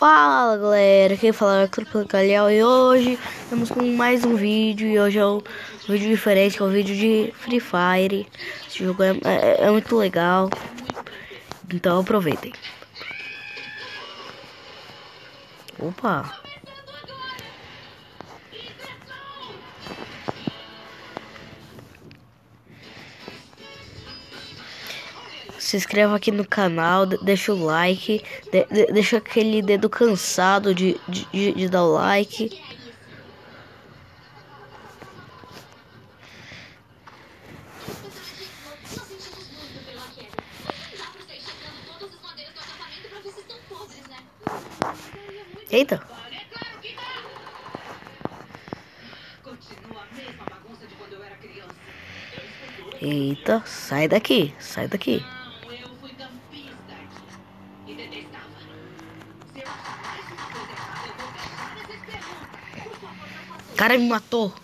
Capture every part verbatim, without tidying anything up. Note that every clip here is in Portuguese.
Fala galera, quem fala é o Arthur Calhau e hoje estamos com mais um vídeo. E hoje é um vídeo diferente, que é um vídeo de Free Fire. Esse jogo é, é, é muito legal, então aproveitem. Opa! Se inscreva aqui no canal, deixa o like, de, de, deixa aquele dedo cansado de, de, de, de dar o like. Eita! Eita, sai daqui, sai daqui. O cara me matou.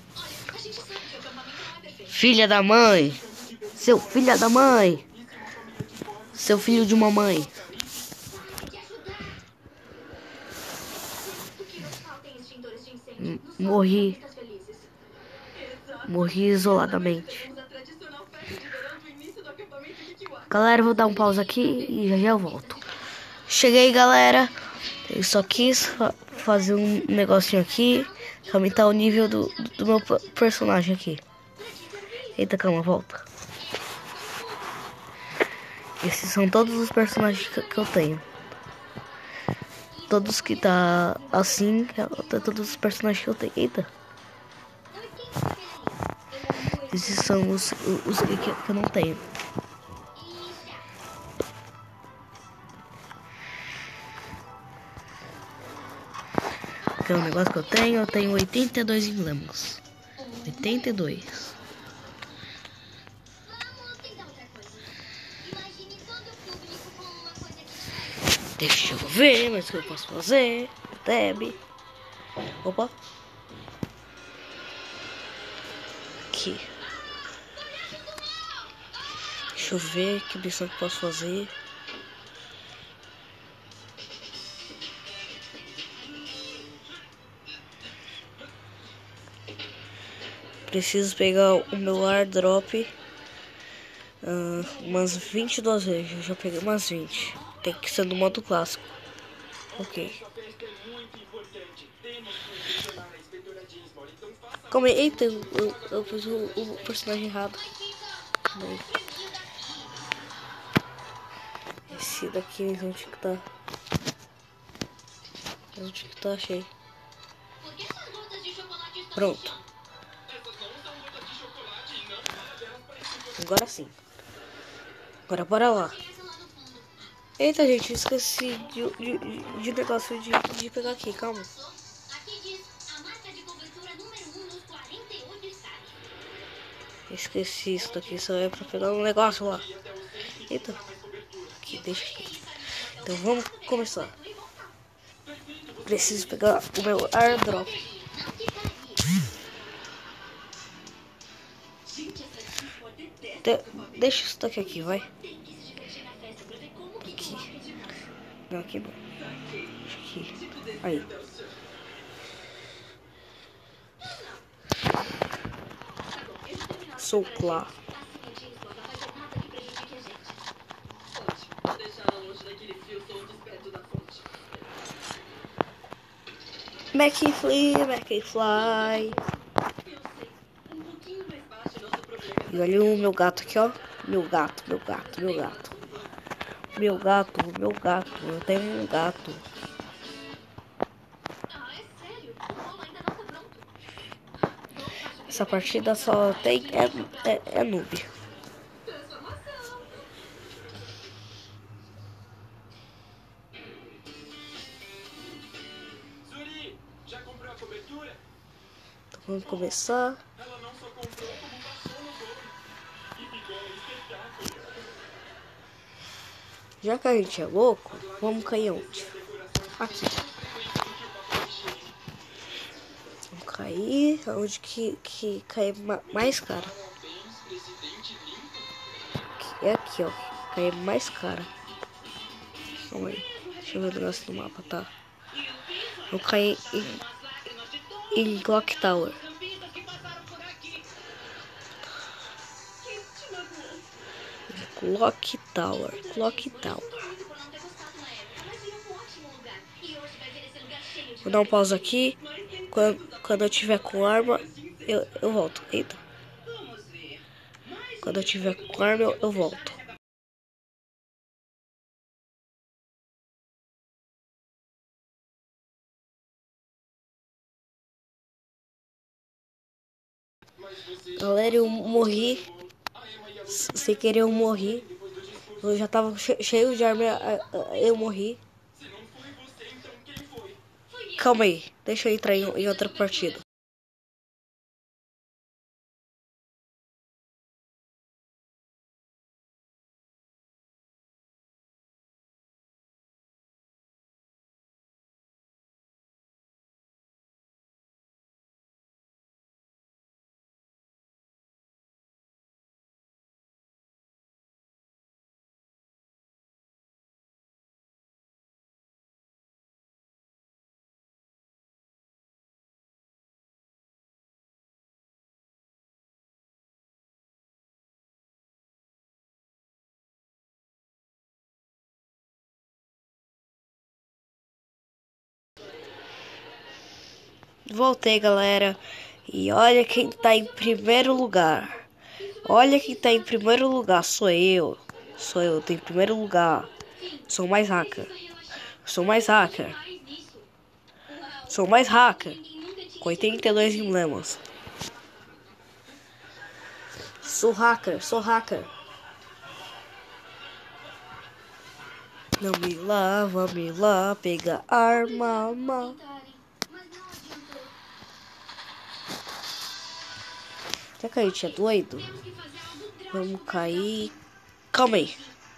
Filha da mãe. Seu filho da mãe. Seu filho de mamãe. Morri. Morri isoladamente. Galera, eu vou dar um pause aqui e já já eu volto. Cheguei, galera. Eu só quis fa fazer um negocinho aqui, aumentar o nível do, do, do meu personagem aqui. Eita, calma, volta. Esses são todos os personagens que, que eu tenho. Todos que tá assim, todos os personagens que eu tenho. Eita. Esses são os, os que, que eu não tenho. Que é um negócio que eu tenho, eu tenho oitenta e dois emblemas. oitenta e dois. Deixa eu ver, mas o que eu posso fazer? Tab. Opa. Aqui. Deixa eu ver que missão que eu posso fazer. Preciso pegar o meu airdrop uh, umas vinte e duas vezes. Eu já peguei umas vinte. Tem que ser do modo clássico. Ok. Calma aí. Eita, eu, eu, eu fiz o, o personagem errado. Esse daqui onde que tá? Onde que tá? Achei. Pronto. Agora sim. Agora bora lá. Eita, gente, esqueci de, de, de negócio de, de pegar aqui, calma. Esqueci isso daqui, só é pra pegar um negócio lá. Eita. Aqui, deixa aqui. Então vamos começar. Preciso pegar o meu airdrop. De deixa isso daqui aqui, vai. Aqui. Não, aqui não. Aqui. Aí. Sou claro. McFly, McFly. E olha o meu gato aqui, ó. Meu gato, meu gato, meu gato. Meu gato, meu gato. Eu tenho um gato. Essa partida só tem é, é, é noob. Então vamos começar. Já que a gente é louco, vamos cair onde? Aqui. Vamos cair onde que, que cai mais cara. Aqui, é aqui, ó. Cai mais cara. Calma aí. Deixa eu ver o negócio do mapa, tá? Vou cair em, em Clock Tower. Clock Tower, Clock Tower. Vou dar um pause aqui. Quando, quando eu tiver com arma, eu, eu volto. Eita. Quando eu tiver com arma, eu, eu volto. Galera, eu morri. Sem querer eu morri. Eu já tava cheio de arma. Eu morri. Calma aí. Deixa eu entrar em, em outra partida. Voltei, galera. E olha quem tá em primeiro lugar. Olha quem tá em primeiro lugar. Sou eu. Sou eu. Tô em primeiro lugar. Sou mais hacker. Sou mais hacker. Sou mais hacker. Com oitenta e dois emblemas. Sou hacker. Sou hacker. Não me lava, me lá. Pega arma, arma. Será que a gente é doido? Vamos cair. Calma aí.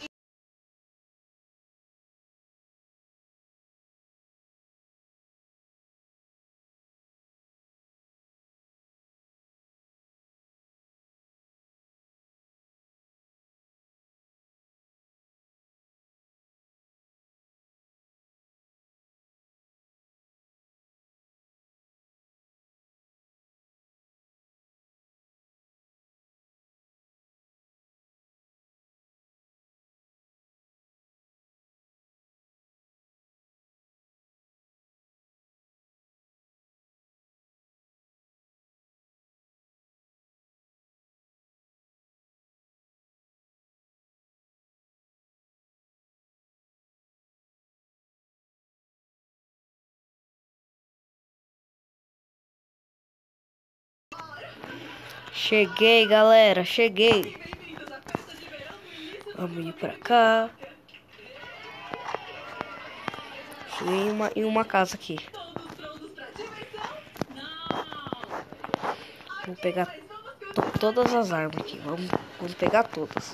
Cheguei, galera, cheguei. Vamos ir pra cá. Cheguei em uma, em uma casa aqui. Vou pegar to todas as armas aqui. Vamos, vamos pegar todas.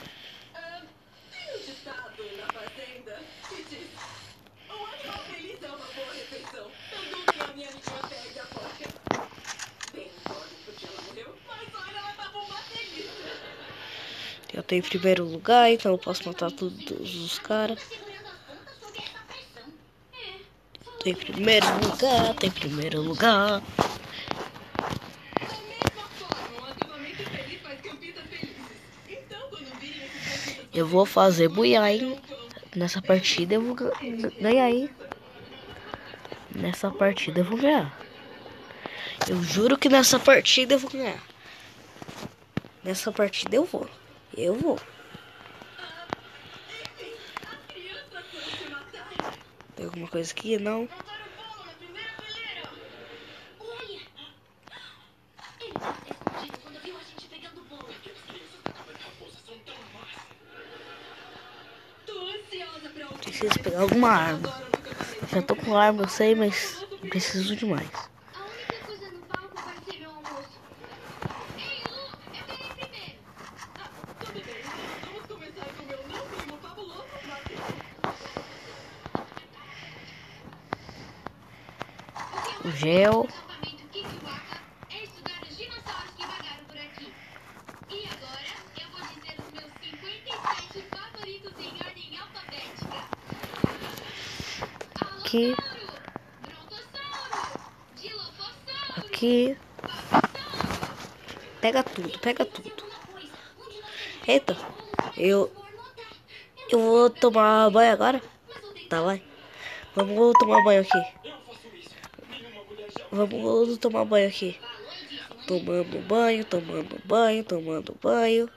Eu tô em primeiro lugar, então eu posso matar todos os caras. Tô em primeiro lugar, tô em primeiro lugar. Eu vou fazer buiar, hein? Nessa partida eu vou ganhar, hein? Nessa partida eu vou ganhar. Eu juro que nessa partida eu vou ganhar. Nessa partida eu vou. Eu vou. Tem alguma coisa aqui? Não. Preciso pegar alguma arma. Já tô com arma, eu sei, mas preciso de mais. O gel. Aqui. aqui. Pega tudo, pega tudo. Eita, eu... Eu vou tomar banho agora. Tá, vai. Vamos tomar banho aqui. Vamos tomar banho aqui. Tomando banho, tomando banho, tomando banho.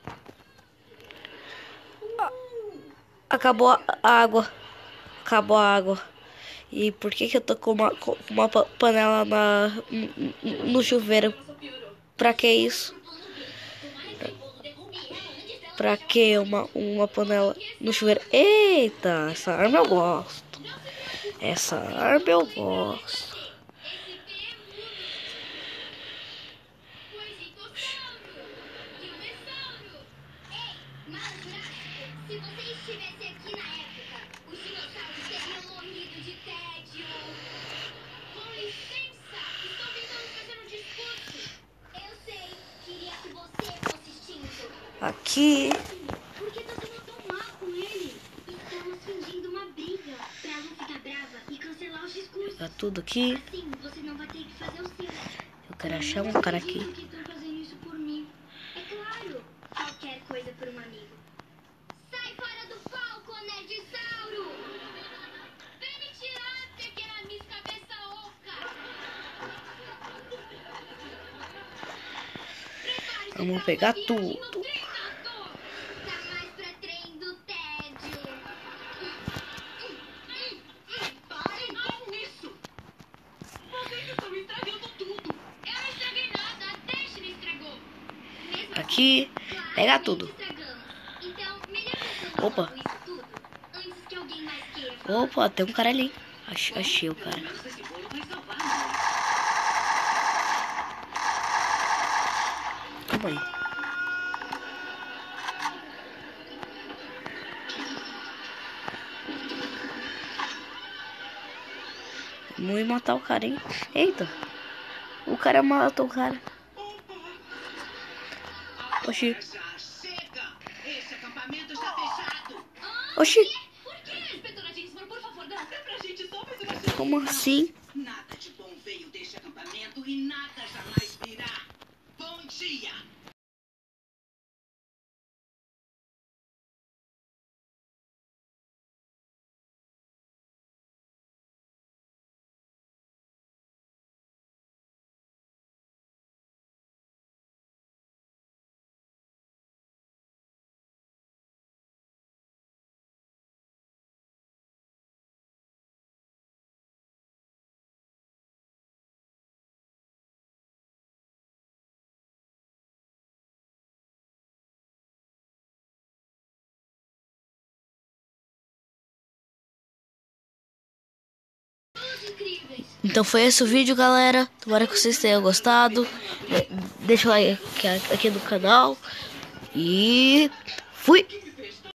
Acabou a água. Acabou a água. E por que que eu tô com uma, com uma panela na, no, no chuveiro? Pra que isso? Pra que uma, uma panela no chuveiro? Eita, essa arma eu gosto. Essa arma eu gosto. Se você estivesse aqui na época, os dinossauros teriam morrido de tédio. Com licença, estou tentando fazer um discurso. Eu sei, queria que você fosse extinto. Aqui. Por que tá sendo tão mal com ele? Estamos fingindo uma briga pra não ficar brava e cancelar os discursos. Tá tudo aqui. Assim, você não vai ter que fazer o seu. Eu quero achar um cara aqui. Que estão fazendo isso por mim. É claro, qualquer coisa por um amigo. Sai fora do palco, nerdissauro! Vem me tirar, pequena Miss Cabeça Oca! Vamos pegar tudo. Tá mais pra trem do tédio. Parem com isso! Vocês estão estragando tudo! Eu não estraguei nada, a Dash me estragou! Aqui, pega tudo. Opa. Opa, tem um cara ali. Ach, achei o cara. Calma aí. Vamos ir matar o cara, hein? Eita. O cara matou o cara. Oxi. Oxi. Como assim? Nada de bom veio deste acampamento e nada jamais virá. Bom dia! Então foi esse o vídeo, galera. Tomara que vocês tenham gostado. Deixa o like aqui no canal. E fui!